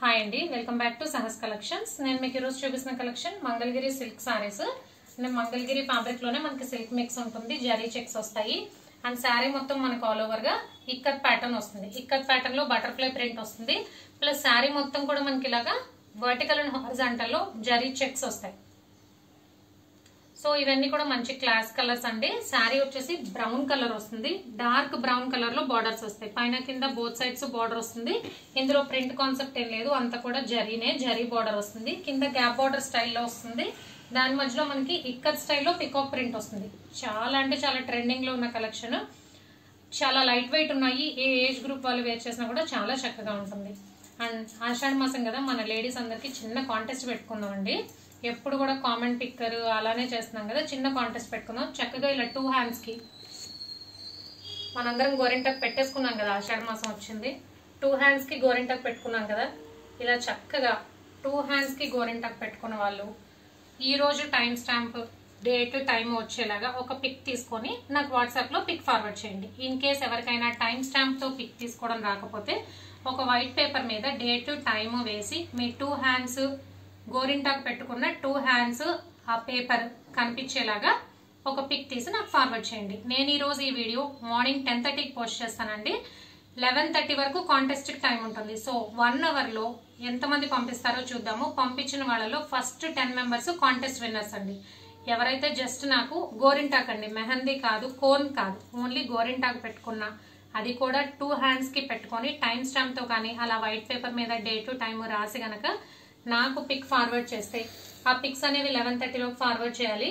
Hi అండి, welcome back to Sahas collections. నేను మీకు ఈరోజు చూపిస్తున్న collection Mangalagiri silk saris. Mangalagiri fabric లోనే మనకి సిల్క్ మిక్స్ ఉంటుంది, జరీ చెక్స్ వస్తాయి. అండ్ శారీ మొత్తం మనకు ఆల్ ఓవర్ గా ఇక్కత్ ప్యాటర్న్ వస్తుంది. ఇక్కత్ ప్యాటర్న్ లో బటర్ఫ్లై ప్రింట్ వస్తుంది. ప్లస్ శారీ మొత్తం కూడా మనకి ఇలాగా వర్టికల్ అండ్ హారిజాంటల్ లో జరీ చెక్స్ వస్తాయి. సో ఇవన్నీ కూడా మంచి క్లాస్ కలర్స్ అండి. శారీ వచ్చేసి బ్రౌన్ కలర్ వస్తుంది, డార్క్ బ్రౌన్ కలర్ లో బార్డర్స్ వస్తాయి. పైన కింద బోత్ సైడ్స్ బార్డర్ వస్తుంది. ఇందులో ప్రింట్ కాన్సెప్ట్ ఏం లేదు, అంతా కూడా జరీనే, జరీ బార్డర్ వస్తుంది. కింద గ్యాప్ బార్డర్ స్టైల్లో వస్తుంది. దాని మధ్యలో మనకి ఇక్కత్ స్టైల్లో పికాక్ ప్రింట్ వస్తుంది. చాలా అంటే చాలా ట్రెండింగ్ లో ఉన్న కలెక్షన్. చాలా లైట్ వెయిట్ ఉన్నాయి. ఏ ఏజ్ గ్రూప్ వాళ్ళు వేర్ చేసినా కూడా చాలా చక్కగా ఉంటుంది. అండ్ ఆషాఢ మాసం కదా, మన లేడీస్ అందరికి చిన్న కాంటెస్ట్ పెట్టుకుందాం అండి. ఎప్పుడు కూడా కామెంట్ పిక్కర్ అలానే చేస్తున్నాం కదా, చిన్న కాంటెస్ట్ పెట్టుకుందాం. చక్కగా ఇలా 2 హ్యాండ్స్ కి మనందరం గోరింటాకు పెట్టేసుకున్నాం కదా, ఆషాఢ మాసం వచ్చింది. 2 హ్యాండ్స్ కి గోరింటాకు పెట్టుకున్నాం కదా, ఇలా చక్కగా 2 హ్యాండ్స్ కి గోరింటాకు పెట్టుకున్న వాళ్ళు ఈ రోజు టైం స్టాంప్ డేట్ టైం వచ్చేలాగా ఒక పిక్ తీసుకొని నాకు వాట్సాప్ లో పిక్ ఫార్వర్డ్ చేయండి. ఇన్ కేస్ ఎవరికైనా టైం స్టాంప్ తో పిక్ తీసుకోవడం రాకపోతే ఒక వైట్ పేపర్ మీద డేట్ టైం వేసి మీ 2 హ్యాండ్స్ గోరింటాకు పెట్టుకున్న 2 హ్యాండ్స్ ఆ పేపర్ కనిపించేలాగా ఒక పిక్ తీసి నాకు ఫార్వర్డ్ చేయండి. నేను ఈ రోజు ఈ వీడియో మార్నింగ్ 10:30కి పోస్ట్ చేస్తానండి. 11:30 వరకు కాంటెస్ట్ టైం ఉంటుంది. సో 1 అవర్ లో ఎంతమంది పంపిస్తారో చూద్దాము. పంపించిన వాళ్ళలో ఫస్ట్ 10 మెంబర్స్ కాంటెస్ట్ విన్నర్స్ అండి. ఎవరైతే జస్ట్ నాకు గోరింటాకు అండి, మెహందీ కాదు, కోన్ కాదు, ఓన్లీ గోరింటాకు పెట్టుకున్నా, అది కూడా 2 హ్యాండ్స్ కి పెట్టుకొని టైం స్టాంప్ తో కానీ అలా వైట్ పేపర్ మీద డేట్ టైం రాసి గనక నాకు పిక్ ఫార్వర్డ్ చేస్తే, ఆ పిక్స్ అనేవి 11:30 ఫార్వర్డ్ చేయాలి.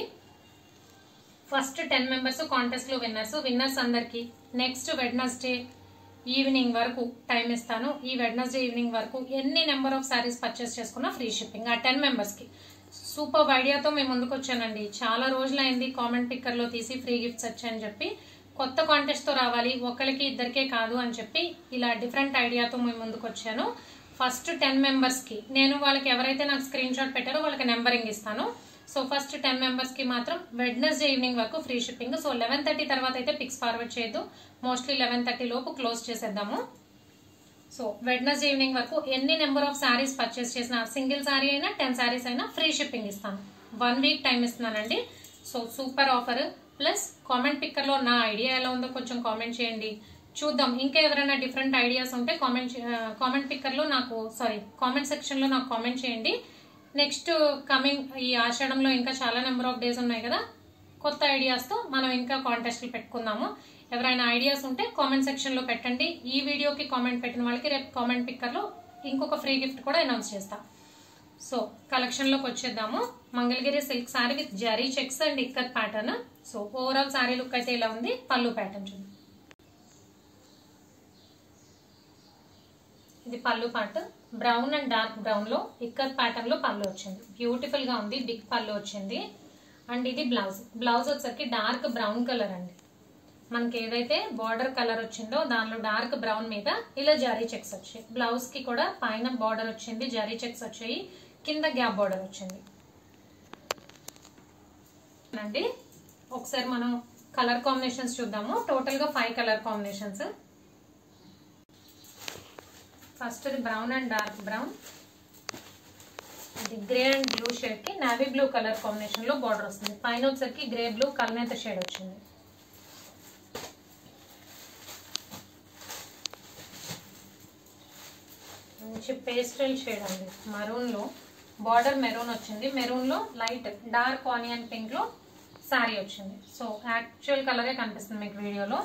ఫస్ట్ 10 మెంబర్స్ కాంటెస్ట్ లో విన్నర్స్ అందరికి నెక్స్ట్ వెడ్నెస్డే ఈవినింగ్ వరకు టైం ఇస్తాను. ఈ వెడ్నెస్డే ఈవినింగ్ వరకు ఎన్ని నెంబర్ ఆఫ్ సారీస్ పర్చేస్ చేసుకున్నా ఫ్రీ షిప్పింగ్. ఆ 10 మెంబర్స్ కి సూపర్ ఐడియాతో మేము ముందుకు వచ్చానండి. చాలా రోజులైంది కామెంట్ పిక్కర్ లో తీసి ఫ్రీ గిఫ్ట్స్ వచ్చాయని చెప్పి. కొత్త కాంటెస్ట్ తో రావాలి, ఒకరికి ఇద్దరికే కాదు అని చెప్పి ఇలా డిఫరెంట్ ఐడియాతో మేము ముందుకు వచ్చాను. ఫస్ట్ 10 మెంబర్స్ కి నేను వాళ్ళకి ఎవరైతే నాకు స్క్రీన్ షాట్ పెట్టారో వాళ్ళకి నెంబరింగ్ ఇస్తాను. సో ఫస్ట్ 10 మెంబర్స్ కి మాత్రం వెడ్నెస్డే ఈవినింగ్ వరకు ఫ్రీ షిప్పింగ్. సో 11:30 తర్వాత అయితే పిక్స్ ఫార్వర్డ్ చేయొద్దు, మోస్ట్లీ 11:30 లోపు క్లోజ్ చేసేద్దాము. సో వెడ్నెస్డే ఈవినింగ్ వరకు ఎన్ని నెంబర్ ఆఫ్ శారీస్ పర్చేస్ చేసినా, సింగిల్ శారీ అయినా 10 శారీస్ అయినా ఫ్రీ షిప్పింగ్ ఇస్తాను. 1 వీక్ టైం ఇస్తున్నానండి. So super offer. Plus comment picker లో నా ఐడియా ఎలా ఉందో కొంచెం కామెంట్ చేయండి, చూద్దాం. ఇంకా ఎవరైనా డిఫరెంట్ ఐడియాస్ ఉంటే కామెంట్ పిక్కర్ లో నాకు కామెంట్ సెక్షన్ లో నాకు కామెంట్ చేయండి. నెక్స్ట్ కమింగ్ ఈ ఆషాఢంలో ఇంకా చాలా నెంబర్ ఆఫ్ డేస్ ఉన్నాయి కదా, కొత్త ఐడియాస్ తో మనం ఇంకా కాంటెస్ట్లు పెట్టుకుందాము. ఎవరైనా ఐడియాస్ ఉంటే కామెంట్ సెక్షన్ లో పెట్టండి. ఈ వీడియోకి కామెంట్ పెట్టిన వాళ్ళకి రేపు కామెంట్ పిక్కర్ లో ఇంకొక ఫ్రీ గిఫ్ట్ కూడా అనౌన్స్ చేస్తా. సో కలెక్షన్ లోకి వచ్చేద్దాము. Mangalagiri silk sari with zari checks and ikat pattern. So overall sari look అయితే ఇలా ఉంది. పళ్ళు ప్యాటర్న్ చూడండి, ఇది pallu part. Brown and dark brown లో ఇక్కత్ ప్యాటర్న్ లో పళ్ళు వచ్చింది. బ్యూటిఫుల్ గా ఉంది, బిగ్ పళ్ళు వచ్చింది. అండ్ ఇది బ్లౌజ్ వచ్చేసరికి డార్క్ బ్రౌన్ కలర్ అండి. మనకి ఏదైతే బార్డర్ కలర్ వచ్చిందో దానిలో డార్క్ బ్రౌన్ మీద ఇలా జరీ చెక్స్ వచ్చాయి. బ్లౌజ్ కి కూడా పైన బార్డర్ వచ్చింది, జరీ చెక్స్ వచ్చాయి, కింద గ్యాప్ బార్డర్ వచ్చింది అండి. ఒకసారి మనం కలర్ కాంబినేషన్స్ చూద్దాము. టోటల్ గా 5 కలర్ కాంబినేషన్స్. ఫస్ట్ ఇది బ్రౌన్ అండ్ డార్క్ బ్రౌన్, ఇది గ్రే అండ్ బ్లూ షేడ్ కి నావీ బ్లూ కలర్ కాంబినేషన్ లో బార్డర్ వస్తుంది. పైన వచ్చేసరికి గ్రే బ్లూ కల్నేత షేడ్ వచ్చింది. మంచి పేస్టల్ షేడ్ అండి, మరూన్ లో బార్డర్ మెరూన్ వచ్చింది. మెరూన్ లో లైట్ డార్క్ ఆనియన్ పింక్ లో శారీ వచ్చింది. సో యాక్చువల్ కలరే కనిపిస్తుంది మీకు వీడియోలో.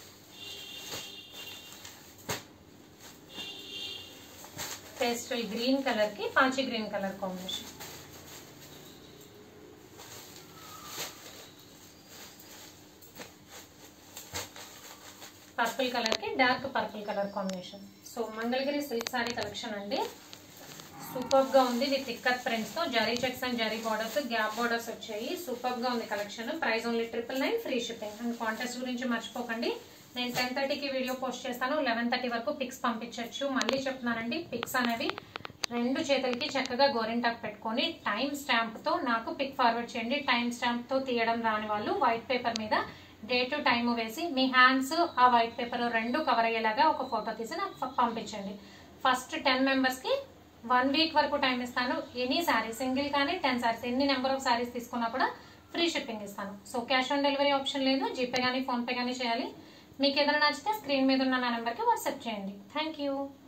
పేస్టల్ గ్రీన్ కలర్ కి పాచి green colour combination. Purple colour కి dark purple colour combination. So Mangalagiri silk sari collection అండి, సూపర్ గా ఉంది. విత్ ఇక్కత్ ప్రింట్స్ తో zari checks and zari borders, gap borders వచ్చాయి. సూపర్ గా ఉంది collection. Price only 999 free shipping. And contest గురించి మర్చిపోకండి, నేను 10:30కి వీడియో పోస్ట్ చేస్తాను. 11:30 వరకు పిక్స్ పంపించవచ్చు. మళ్ళీ చెప్తున్నానండి, పిక్స్ అనేవి 2 చేతులకి చక్కగా గోరింటాకు పెట్టుకొని టైం స్టాంప్ తో నాకు పిక్ ఫార్వర్డ్ చేయండి. టైం స్టాంప్ తో తీయడం రాని వాళ్ళు వైట్ పేపర్ మీద డేట్ టైం వేసి మీ హ్యాండ్స్ ఆ వైట్ పేపర్ 2 కవర్ అయ్యేలాగా ఒక ఫోటో తీసి నాకు పంపించండి. ఫస్ట్ 10 మెంబర్స్ కి 1 వీక్ వరకు టైం ఇస్తాను. ఎనీ శారీ సింగిల్ కానీ 10 శారీస్ ఎన్ని నెంబర్ ఆఫ్ శారీస్ తీసుకున్నా కూడా ఫ్రీ షిప్పింగ్ ఇస్తాను. So cash on delivery option లేదు, జీపే కానీ ఫోన్పే కానీ చేయాలి. మీకు ఏదైనా నచ్చితే స్క్రీన్ మీద ఉన్న నా నెంబర్కి వాట్సాప్ చేయండి. Thank you.